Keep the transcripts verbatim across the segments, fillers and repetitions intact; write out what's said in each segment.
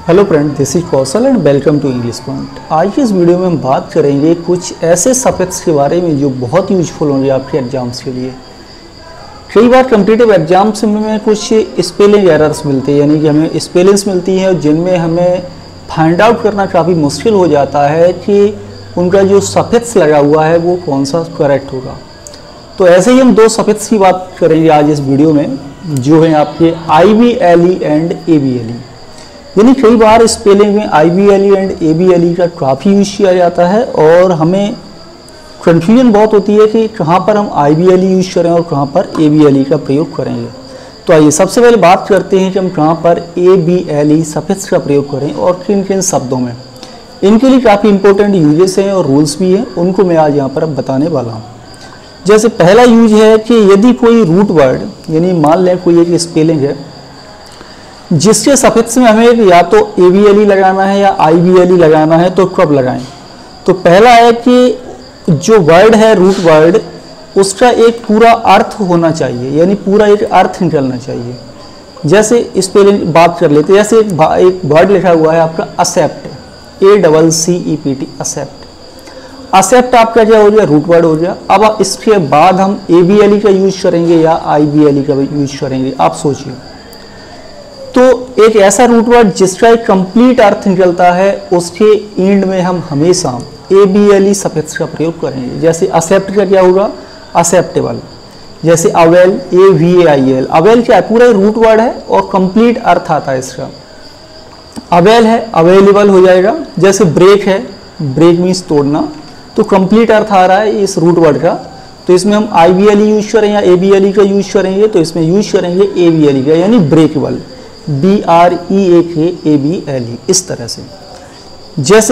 Hello friend, this is Kaushal and welcome to English point. आज की इस वीडियो में हम बात करेंगे कुछ ऐसे सफिक्स के बारे में जो बहुत यूजफुल होंगे आपके एग्जाम्स के लिए। कई बार कम्पिटिटिव एग्जाम्स में कुछ स्पेलिंग एरर्स मिलते हैं, यानी कि हमें स्पेलिंग्स मिलती हैं जिनमें हमें फाइंड आउट करना काफ़ी मुश्किल हो जाता है कि उनका जो सफिक्स लगा हुआ है वो कौन सा करेक्ट होगा। तो ऐसे ही हम दो सफिक्स की बात करेंगे आज इस वीडियो में, जो है आपके I B L E and A B L E. यानी कई बार स्पेलिंग में I B L E and A B L E का काफ़ी यूज किया जाता है और हमें कन्फ्यूजन बहुत होती है कि कहाँ पर हम I B L E use करें और कहाँ पर ए बी एल ई का प्रयोग करेंगे। तो आइए सबसे पहले बात करते हैं कि हम कहाँ पर A B L E suffix का प्रयोग करें और किन किन शब्दों में। इनके लिए काफ़ी इंपॉर्टेंट यूजेस हैं और रूल्स भी हैं, उनको मैं आज यहाँ पर अब बताने वाला हूँ। जैसे पहला यूज है कि यदि कोई रूट वर्ड, यानी मान लें कोई एक स्पेलिंग है जिसके सफिक्स में हमें या तो ए बी एल ई लगाना है या आई बी एल ई लगाना है, तो कब लगाएं। तो पहला है कि जो वर्ड है रूट वर्ड, उसका एक पूरा अर्थ होना चाहिए, यानी पूरा एक अर्थ निकलना चाहिए। जैसे स्पेलिंग बात कर लेते हैं, जैसे एक, एक वर्ड लिखा हुआ है आपका accept, A double C E P T, accept. Accept आपका क्या हो गया, रूट वर्ड हो गया। अब इसके बाद हम ए बी एल ई का यूज करेंगे या आई बी एल ई का यूज करेंगे, आप सोचिए। तो एक ऐसा रूट वर्ड जिसका एक कंप्लीट अर्थ निकलता है, उसके एंड में हम हमेशा A B L E suffix का प्रयोग करेंगे। जैसे एक्सेप्ट का क्या होगा, एक्सेप्टेबल। जैसे avail, A V A I L, avail क्या है, पूरा रूट वर्ड है और कंप्लीट अर्थ आता है इसका। अवेल है, अवेलेबल हो जाएगा। जैसे ब्रेक है, ब्रेक मीन्स तोड़ना, तो कंप्लीट अर्थ आ रहा है इस रूट वर्ड का, तो इसमें हम I B L E use करें या ए बी एल ई का यूज करेंगे, तो इसमें यूज करेंगे ए बी एल ई का, यानी breakable, B R E A K A B L E, इस तरह से। जैसे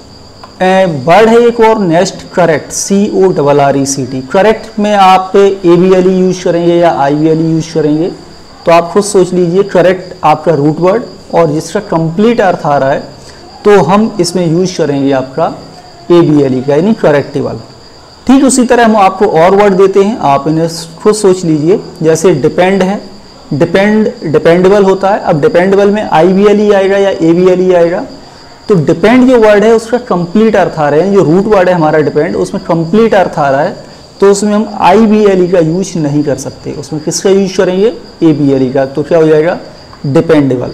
वर्ड है एक और next, correct, C O double R E C T. Correct में आप A B L E use करेंगे या I B L E use करेंगे, तो आप खुद सोच लीजिए। करेक्ट आपका रूट वर्ड और जिसका कंप्लीट अर्थ आ रहा है, तो हम इसमें यूज करेंगे आपका ए बी एल ई का, यानी करेक्टेबल। ठीक उसी तरह हम आपको और वर्ड देते हैं, आप इन्हें खुद सोच लीजिए। जैसे डिपेंड है, डिपेंड डिपेंडेबल होता है। अब डिपेंडेबल में आई बी एल ई आएगा या ए बी एल ई आएगा, तो डिपेंड जो वर्ड है उसका कंप्लीट अर्थ आ रहा है, जो रूट वर्ड है हमारा डिपेंड, उसमें कंप्लीट अर्थ आ रहा है, तो उसमें हम आई बी एल ई का यूज नहीं कर सकते। उसमें किसका यूज करेंगे, ए बी एल ई का, तो क्या हो जाएगा, डिपेंडेबल।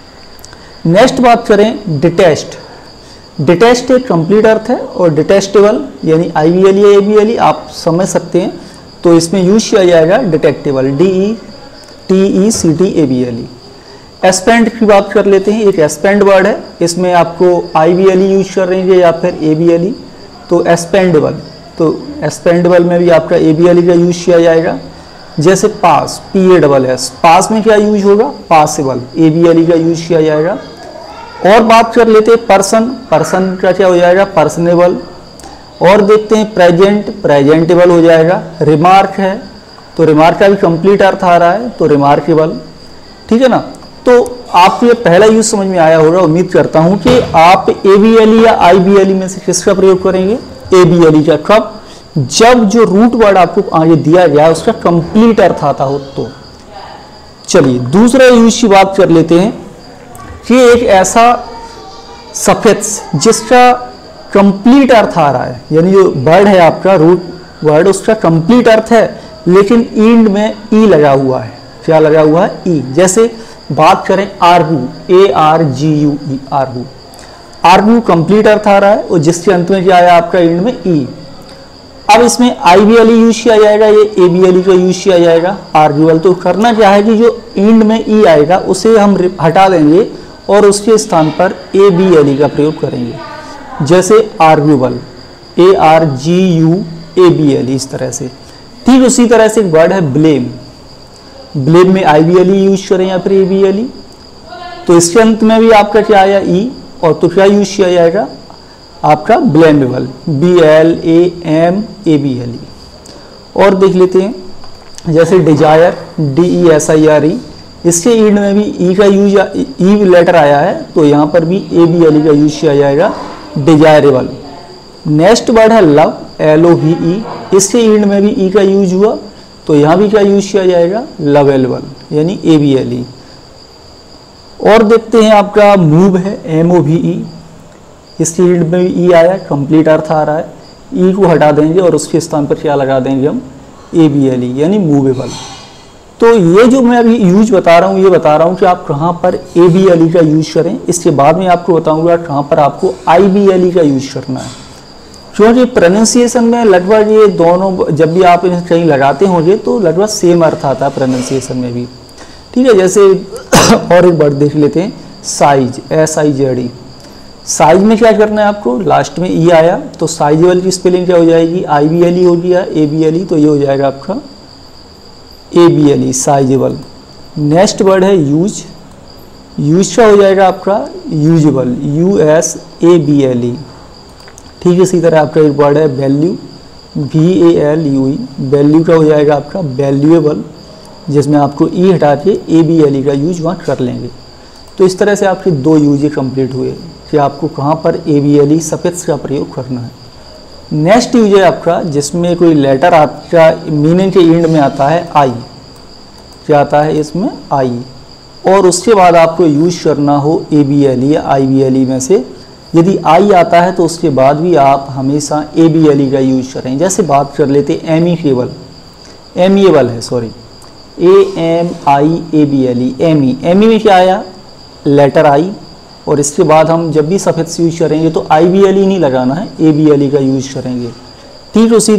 नेक्स्ट बात करें डिटेस्ट। डिटेस्ट एक कंप्लीट अर्थ है और डिटेस्टेबल यानी I B L E, A B L E आप समझ सकते हैं, तो इसमें यूज किया जाएगा detectable, D E T E C T A B L E. Spend की बात कर लेते हैं, एक एस्पेंड वर्ड है, इसमें आपको I B L E use करेंगे या फिर ए बी एल ई, तो एस्पेंडेबल, तो एस्पेंडेबल में भी आपका ए बी एल ई का यूज किया जाएगा। जैसे pass, P A double S, pass में क्या यूज होगा, passable, A B L E का यूज किया जाएगा। और बात कर लेते हैं पर्सन, पर्सन का क्या हो जाएगा, पर्सनेबल। और देखते हैं प्रेजेंट, प्रेजेंटेबल हो जाएगा। रिमार्क है, तो रिमार्क का भी कंप्लीट अर्थ आ रहा है, तो रिमार्केबल। ठीक है ना। तो आपको ये पहला यूज समझ में आया होगा, उम्मीद करता हूं कि आप ए बी एल ई या आई बी एल ई में से किसका प्रयोग करेंगे, ए बी एल ई का। कब, जब जो रूट वर्ड आपको आगे दिया गया है उसका कंप्लीट अर्थ आता हो तो। चलिए दूसरा यूज की बात कर लेते हैं कि एक ऐसा सफिक्स जिसका कंप्लीट अर्थ आ रहा है, यानी जो वर्ड है आपका रूट वर्ड, उसका कंप्लीट अर्थ है लेकिन एंड में ई लगा हुआ है। क्या लगा हुआ है, ई। जैसे बात करें argue, A R G U E, argue. Argue complete अर्थ आ रहा है और जिसके अंत में क्या आया आपका एंड में ई। अब इसमें I B L E use किया जाएगा, ये ए बी एल ई का यूज किया जाएगा, आर्ग्यूअल। तो करना क्या है कि जो एंड में ई आएगा उसे हम हटा देंगे और उसके स्थान पर ए बी एल ई का प्रयोग करेंगे। जैसे arguable, A R G U A B L E, इस तरह से। ठीक उसी तरह से एक वर्ड है ब्लेम, ब्लेम में I B L E use करें या फिर ए बी एल ई, तो इसके अंत में भी आपका क्या आया, ई, और तो क्या यूज किया जाएगा आपका blamable, B L A M A B L E. और देख लेते हैं जैसे desire, D E S I R E, इसके एंड में भी ई का यूज, ई लेटर आया है, तो यहाँ पर भी ए बी एल ई का यूज किया जाएगा, डिजायरेबल। नेक्स्ट वर्ड है love, L O V E, इसके एंड में भी ई का यूज हुआ, तो यहाँ भी क्या यूज किया जाएगा, लवेलेबल, यानी ए बी एल ई। और देखते हैं आपका मूव है, एम ओ वी ई, इस रीड में भी ई आया, कंप्लीट अर्थ आ रहा है, ई को हटा देंगे और उसके स्थान पर क्या लगा देंगे हम, ए बी एल ई यानी मूवेबल। तो ये जो मैं अभी यूज बता रहा हूँ, ये बता रहा हूँ कि आप कहाँ पर ए बी एल ई का यूज करें। इसके बाद में आपको बताऊँगा कहाँ पर आपको आई बी एल ई का यूज करना है, क्योंकि प्रोनाउंसिएशन में लगभग ये दोनों जब भी आप इन्हें कहीं लगाते होंगे तो लगभग सेम अर्थ आता है प्रोनाउंसिएशन में भी, ठीक है। जैसे और एक वर्ड देख लेते हैं, size, S I Z E. Size में क्या करना है आपको, लास्ट में ई आया तो साइजेबल की स्पेलिंग क्या हो जाएगी, आई बी एल ई हो गया, ए बी एल ई, तो ये हो जाएगा आपका A B L E, sizeable. Next word है यूज, यूज का हो जाएगा आपका usable, U S A B L E, ठीक है। इसी तरह आपका एक वर्ड है value, V A L U E, value का हो जाएगा आपका वैल्यूएबल, जिसमें आपको ई हटा के ए बी एल ई का यूज वहाँ कर लेंगे। तो इस तरह से आपके दो यूज कंप्लीट हुए कि आपको कहाँ पर A B L E suffix का प्रयोग करना है। नेक्स्ट यूज है आपका जिसमें कोई लेटर आपका मीनिंग के एंड में आता है आई, क्या आता है इसमें आई, और उसके बाद आपको यूज करना हो ए बी एल ई या आई बी एल ई में से। यदि आई आता है तो उसके बाद भी आप हमेशा ए बी एल ई का यूज करें। जैसे बात कर लेते हैं एमिकेबल, एमिएबल है sorry, A M I A B L E, ami, ami में क्या आया, लेटर आई, और इसके बाद हम जब भी सफिक्स यूज करेंगे तो आई बी एल ई नहीं लगाना है, ए बी एल ई का यूज करेंगे। ठीक उसी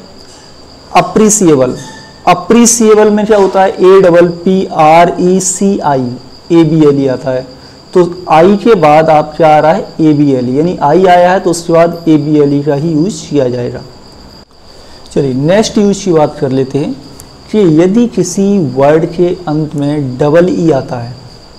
तरह अप्रिसिएबल, अप्रिसिएबल में क्या होता है, A double P R E C I, A B L E आता है, तो आई के बाद आप क्या आ रहा है, ए बी एल ई, यानी आई आया है तो उसके बाद ए बी एल ई का ही यूज किया जाएगा। चलिए नेक्स्ट यूज की बात कर लेते हैं कि यदि किसी वर्ड के अंत में डबल ई आता है,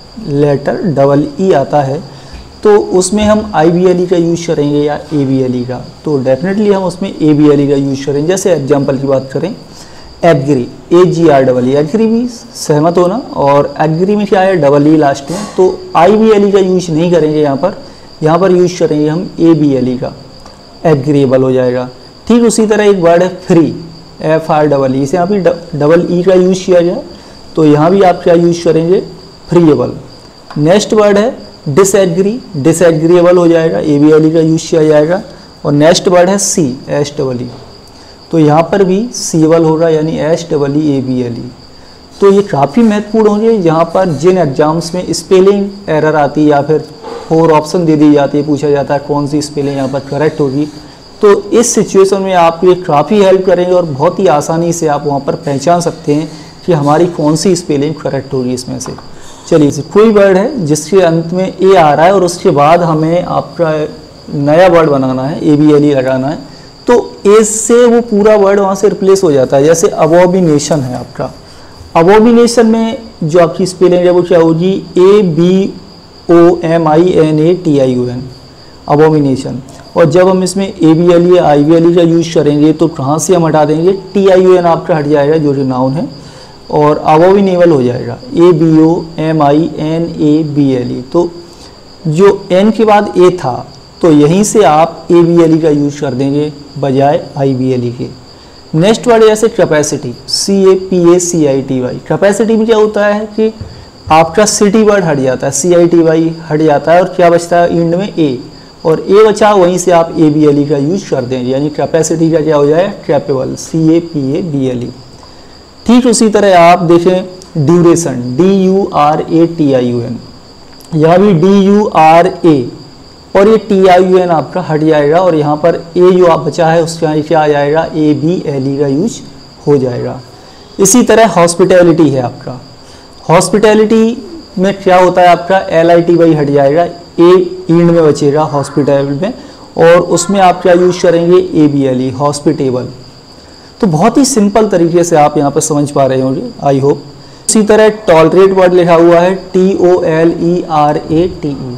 लेटर डबल ई आता है, तो उसमें हम आई बी एल ई का यूज करेंगे या ए बी एल ई का, तो डेफिनेटली हम उसमें ए बी एल ई का यूज करेंगे। जैसे एग्जांपल की बात करें, agree, A G R double E, agree भी सहमत होना, और एग्री में क्या है, डबल ई लास्ट में, तो आई बी एल ई का यूज नहीं करेंगे यहाँ पर, यहाँ पर यूज करेंगे हम ए बी एल ई का, एग्रीएबल हो जाएगा। ठीक उसी तरह एक वर्ड है free, F R double E, इसे यहाँ भी डबल ई का यूज किया जाए तो यहाँ भी आप क्या यूज करेंगे, फ्रीएबल। नेक्स्ट वर्ड है डिसएग्री, डिसएग्रीएबल हो जाएगा, ए बी एल ई का यूज किया जाएगा। और नेक्स्ट वर्ड है सी, एस डबल ई, तो यहाँ पर भी सीएबल होगा, यानी S double E A B L E. तो ये काफ़ी महत्वपूर्ण होंगे, यहाँ पर जिन एग्जाम्स में स्पेलिंग एरर आती है या फिर फोर ऑप्शन दे दी जाती है, पूछा जाता है कौन सी स्पेलिंग यहाँ पर करेक्ट होगी, तो इस सिचुएशन में आपको ये काफ़ी हेल्प करेंगे और बहुत ही आसानी से आप वहाँ पर पहचान सकते हैं कि हमारी कौन सी स्पेलिंग करेक्ट होगी इसमें से। चलिए, कोई वर्ड है जिसके अंत में ए आ रहा है और उसके बाद हमें आपका नया वर्ड बनाना है, ए बी एल ई लगाना है, तो ए से वो पूरा वर्ड वहाँ से रिप्लेस हो जाता है। जैसे अबोमिनेशन है आपका, अबोमिनेशन में जो आपकी स्पेलिंग है वो क्या होगी, A B O M I N A T I U N, abomination. और जब हम इसमें A B L E I B L E का यूज करेंगे तो कहाँ से हम हटा देंगे, टी आई यू एन आपका हट जाएगा जो कि नाउन है, और अबोमिनेबल हो जाएगा, A B O M I N A B L E. तो जो एन के बाद ए था तो यहीं से आप ए बी एल ई का यूज कर देंगे बजाय आई बी एल ई के। नेक्स्ट वर्ड जैसे capacity, C A P A C I T Y, capacity में क्या होता है कि आपका सिटी वर्ड हट जाता है, सी आई टी वाई हट जाता है और क्या बचता है एंड में ए, और ए बचा वहीं से आप ए बी एल ई का यूज कर देंगे, यानी कैपेसिटी का क्या हो जाए, capable, C A P A B L E. ठीक उसी तरह आप देखें duration, D U R A T I U N, यहाँ भी डी यू आर ए और ये टी आई यू एन आपका हट जाएगा और यहाँ पर ए जो आप बचा है उसके यहाँ क्या आ जाएगा, ए बी एल ई का यूज हो जाएगा। इसी तरह हॉस्पिटैलिटी है आपका, हॉस्पिटैलिटी में क्या होता है आपका, एल आई टी वाई हट जाएगा, ए एंड में बचेगा हॉस्पिटल में, और उसमें आप क्या यूज करेंगे, A B L E, hospitable. तो बहुत ही सिंपल तरीके से आप यहाँ पर समझ पा रहे होंगे, आई होप। इसी तरह टॉलरेट वर्ड लिखा हुआ है, T O L E R A T E,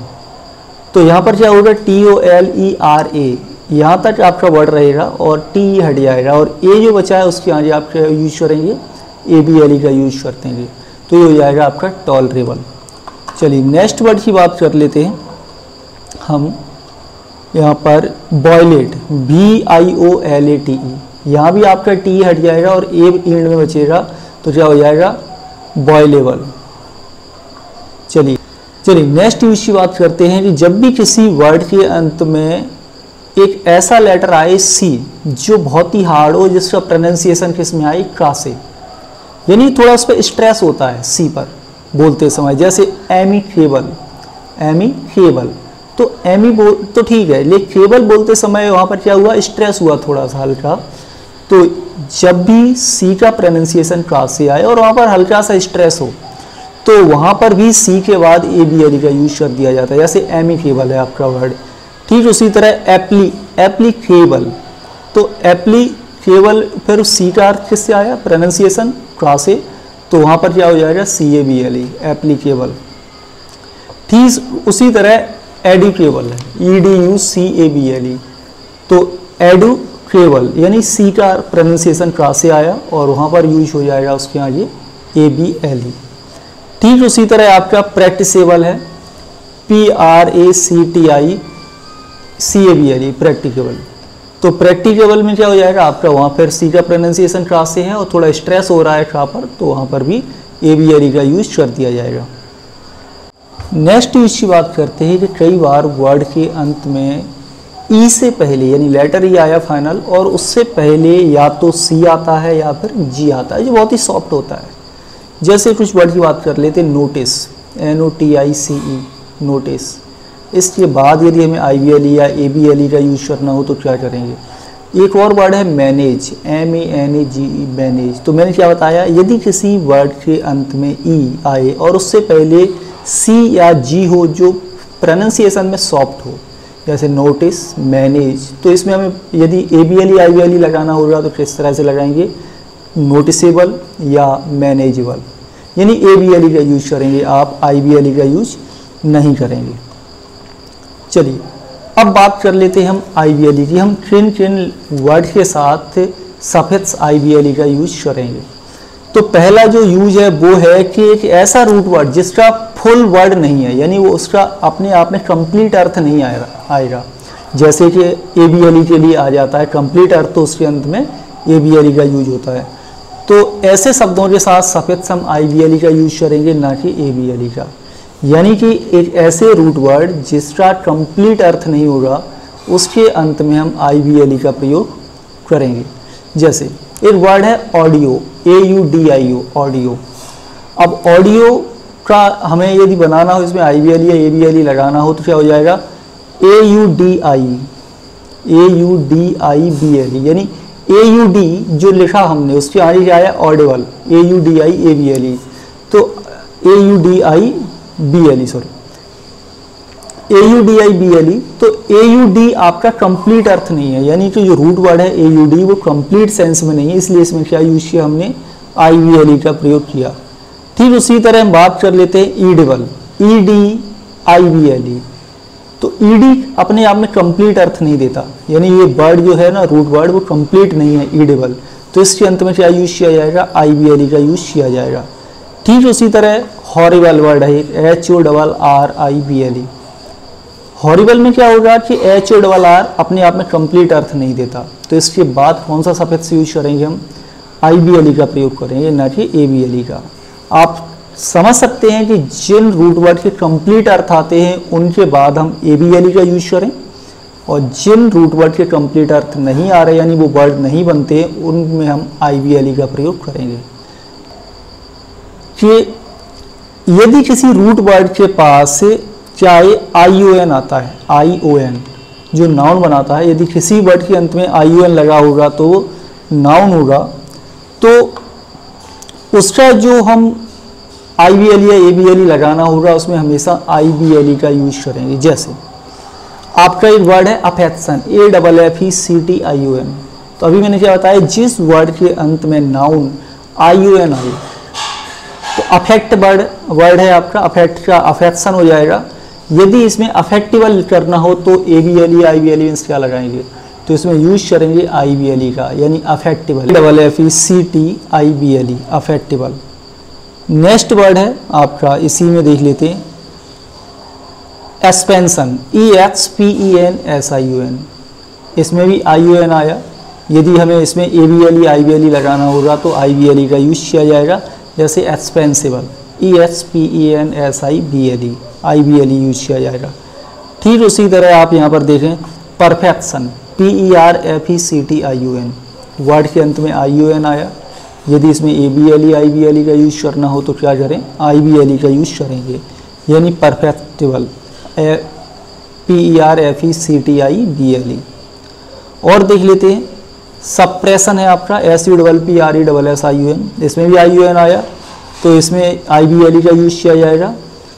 तो यहाँ पर क्या होगा, T O L E R A, यहाँ तक आपका वर्ड रहेगा और टी हट जाएगा, और ए जो बचा है उसके आगे आप यूज करेंगे, ए बी एल ई का यूज करते हैं, तो ये हो जाएगा आपका टॉलरेबल। चलिए नेक्स्ट वर्ड की बात कर लेते हैं हम, यहाँ पर violate, B I O L A T E, यहाँ भी आपका टी हट जाएगा और ए एंड में बचेगा, तो क्या हो जाएगा, बॉयलेबल। चलिए चलिए नेक्स्ट यूज की बात करते हैं कि जब भी किसी वर्ड के अंत में एक ऐसा लेटर आए सी जो बहुत ही हार्ड हो, जिसका प्रोनाउंसिएशन किस में आए का से, यानी थोड़ा उस पर स्ट्रेस होता है सी पर बोलते समय, जैसे एमिकेबल, एमिकेबल तो एमी बोल तो ठीक है, लेकिन केबल बोलते समय वहाँ पर क्या हुआ, स्ट्रेस हुआ थोड़ा सा हल्का। तो जब भी सी का प्रोनाउंसिएशन का से आए और वहाँ पर हल्का सा स्ट्रेस हो तो वहाँ पर भी सी के बाद ए बी एल का यूज कर दिया जाता है, जैसे एमिकेबल है आपका वर्ड। ठीक उसी तरह एप्ली, एप्लीकेबल तो एप्लीकेबल फिर सी का अर्थ किससे आया, प्रोनाउंसिएशन का से, तो वहाँ पर क्या हो जाएगा C A B L E, applicable. ठीक उसी तरह एडुकेबल है, E D U C A B L E, तो एडुकेबल यानी सी का प्रोनाउंसिएशन का से आया और वहाँ पर यूज हो जाएगा उसके आगे ए बी एल ई। ठीक उसी तरह आपका प्रैक्टिसेबल है, P R A C T I C A B L E, practicable. तो प्रैक्टिकेबल में क्या हो जाएगा आपका, वहाँ पर सी का प्रोनाउंसिएशन का से है और थोड़ा स्ट्रेस हो रहा है का पर, तो वहाँ पर भी ए बी एल ई का यूज कर दिया जाएगा। नेक्स्ट यूज की बात करते हैं कि कई बार वर्ड के अंत में ई से पहले यानी लेटर ई आया फाइनल और उससे पहले या तो सी आता है या फिर जी आता है, जो बहुत ही सॉफ्ट होता है। जैसे कुछ वर्ड की बात कर लेते हैं, notice, N O T I C E, notice. इसके बाद यदि हमें आई बी एल ई या ए बी एल ई का यूज करना हो तो क्या करेंगे। एक और वर्ड है manage, M A N A G E, manage. तो मैंने क्या बताया, यदि किसी वर्ड के अंत में ई आए और उससे पहले सी या जी हो जो प्रोनाउंसिएशन में सॉफ्ट हो, जैसे नोटिस, मैनेज, तो इसमें हमें यदि A B L E I B L E लगाना होगा तो किस तरह से लगाएंगे, नोटिसेबल या मैनेजेबल, यानी ए बी एल ई का यूज करेंगे आप, आई बी एल ई का यूज नहीं करेंगे। चलिए अब बात कर लेते हैं हम आई बी एल ई की, हम किन किन वर्ड के साथ suffix I B L E का यूज करेंगे। तो पहला जो यूज है वो है कि एक ऐसा रूट वर्ड जिसका फुल वर्ड नहीं है, यानी वो उसका अपने आप में कंप्लीट अर्थ नहीं आएगा आएगा जैसे कि ए बी एल ई के लिए आ जाता है कंप्लीट अर्थ, तो उसके अंत में ए बी एल ई का यूज होता है। तो ऐसे शब्दों के साथ सफिक्स हम आई बी एल ई का यूज करेंगे, ना कि ए बी एल ई का। यानी कि एक ऐसे रूट वर्ड जिसका कंप्लीट अर्थ नहीं होगा उसके अंत में हम आई बी एल ई का प्रयोग करेंगे। जैसे एक वर्ड है audio, A U D I O, audio. अब ऑडियो का हमें यदि बनाना हो, इसमें आई बी एल ई या ए बी एल ई लगाना हो तो क्या हो जाएगा, A U D I, A U D I B L E, यानी ए यू डी जो लिखा हमने उसके आगे क्या आया, audible, A U D I A B L E, तो A U D I B L E sorry A U D I B L E. तो ए यू डी आपका कंप्लीट अर्थ नहीं है, यानी कि जो रूट वर्ड है ए यू डी वो कंप्लीट सेंस में नहीं है, इसलिए इसमें क्या यूज किया हमने, आई बी एल ई का प्रयोग किया। ठीक उसी तरह हम बात कर लेते हैं edible, E D I B L E. तो ई डी अपने आप में कंप्लीट अर्थ नहीं देता, यानी ये वर्ड जो है ना रूट वर्ड वो कंप्लीट नहीं है, ईडिबल, तो इसके अंत में क्या यूज किया जाएगा, आई बी एल ई का यूज किया जाएगा। ठीक उसी तरह हॉरिबल वर्ड है, H O double R I B L E. Horrible में क्या होगा कि एच ओ डबल आर अपने आप में कंप्लीट अर्थ नहीं देता, तो इसके बाद कौन सा सफिक्स यूज करेंगे हम, आई बी एल ई का प्रयोग करेंगे, ना कि ए बी एल ई का। आप समझ सकते हैं कि जिन रूट वर्ड के कंप्लीट अर्थ आते हैं उनके बाद हम ए बी एल ई का यूज करें, और जिन रूट वर्ड के कंप्लीट अर्थ नहीं आ रहे यानी वो वर्ड नहीं बनते उनमें हम आई बी एल ई का प्रयोग करेंगे। कि यदि किसी रूट वर्ड के पास चाहे आई ओ एन आता है, आई ओ एन जो नाउन बनाता है, यदि किसी वर्ड के अंत में आई ओ एन लगा होगा तो वो नाउन होगा, तो उसका जो हम आई बी एल ई या ए बी एल ई लगाना होगा उसमें हमेशा आई बी एल ई का यूज करेंगे। जैसे आपका एक वर्ड है affection, A double F E C T I O N, तो अभी मैंने क्या बताया, जिस वर्ड के अंत में नाउन आई ओ एन आए तो अफेक्ट वर्ड वर्ड है आपका, अफेक्ट का अफेक्शन हो जाएगा। यदि इसमें अफेक्टिबल करना हो तो A B L E I B L E क्या लगाएंगे, तो इसमें यूज करेंगे आई बी एल ई का, यानी affectible, double F E C T I B L E, affectible. Next word है आपका, इसी में देख लेते हैं, expansion, E X P E N S I O N, इसमें भी आई ओ एन आया। यदि हमें इसमें A B L E I B L E लगाना होगा तो आई बी एल ई का यूज किया जाएगा, जैसे expensible, E H P E N S I B L E, I B L E use किया जाएगा। ठीक उसी तरह आप यहाँ पर देखें perfection, P E R F E C T I U N, word के अंत में आई यू एन आया। यदि इसमें A B L E I B L E का यूज करना हो तो क्या करें, आई बी एल ई का यूज करेंगे, यानी perfectible, P E R F E C T I B L E. और देख लेते हैं सप्रेशन है आपका, S U double P R E double S I U N, इसमें भी आई यू एन आया तो इसमें आई बी एल ई का यूज किया जाएगा।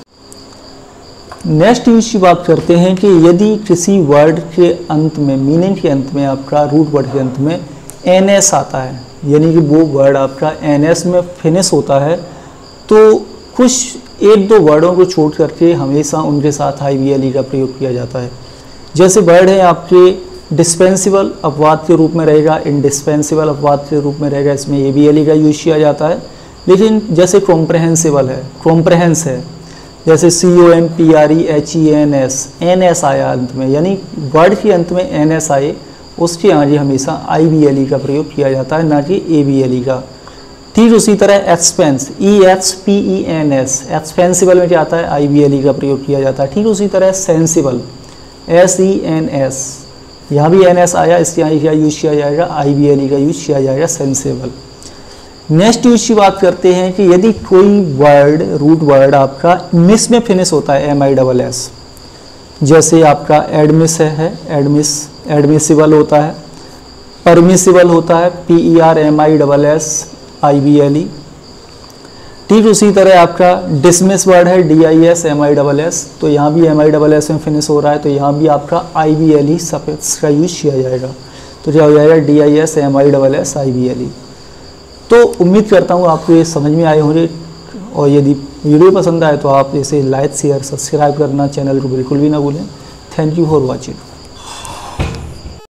नेक्स्ट यूज की बात करते हैं कि यदि किसी वर्ड के अंत में, मीनिंग के अंत में, आपका रूट वर्ड के अंत में एन एस आता है, यानी कि वो वर्ड आपका एन एस में फिनिश होता है, तो कुछ एक दो वर्डों को छोड़ करके हमेशा उनके साथ आई बी एल ई का प्रयोग किया जाता है। जैसे वर्ड है आपके डिस्पेंसिबल, अपवाद के रूप में रहेगा, इंडिस्पेंसिबल अपवाद के रूप में रहेगा, इसमें ए बी एल ई का यूज किया जाता है। लेकिन जैसे कॉम्प्रहेंसिबल है, कॉम्प्रहेंस है, जैसे C O M P R E H E N S, N S आया अंत में, यानी वर्ड के अंत में एन एस आए, उसके आगे हमेशा आई बी एल ई का प्रयोग किया जाता है, ना कि ए बी एल ई का। ठीक उसी तरह expense, E H P E N S, expensible में क्या आता है, आई बी एल ई का प्रयोग किया जाता है। ठीक उसी तरह sensible, S E N S, यहाँ भी एन एस आया, इसके यहाँ क्या यूज किया जाएगा, आई बी एल ई का यूज किया जाएगा, सेंसिबल। नेक्स्ट यूज की बात करते हैं कि यदि कोई वर्ड, रूट वर्ड आपका मिस में फिनिश होता है, एम आई डबल एस, जैसे आपका एडमिस है, एडमिस, एडमिसिबल होता है, परमिसिबल होता है, P E R M I double S I B L E. ठीक उसी तरह आपका डिसमिस वर्ड है, D I S M I double S, तो यहाँ भी एम आई डबल एस में फिनिश हो रहा है, तो यहाँ भी आपका I B L E suffix का यूज किया जाएगा, तो क्या हो जाएगा, D I S M I double S I B L E. तो उम्मीद करता हूँ आपको ये समझ में आए होंगे, और यदि वीडियो पसंद आए तो आप इसे लाइक शेयर सब्सक्राइब करना चैनल को बिल्कुल भी ना भूलें। Thank you for watching.